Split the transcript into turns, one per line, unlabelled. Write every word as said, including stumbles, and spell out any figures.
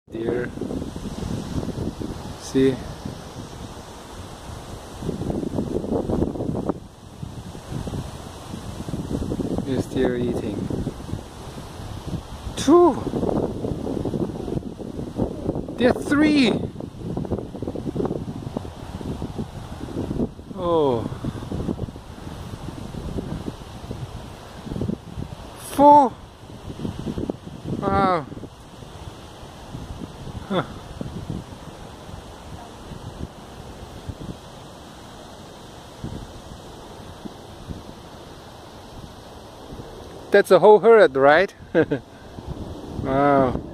Deer. See? Here's deer eating. Two! There are three! Oh. Four! Wow. Huh. That's a whole herd, right? Wow.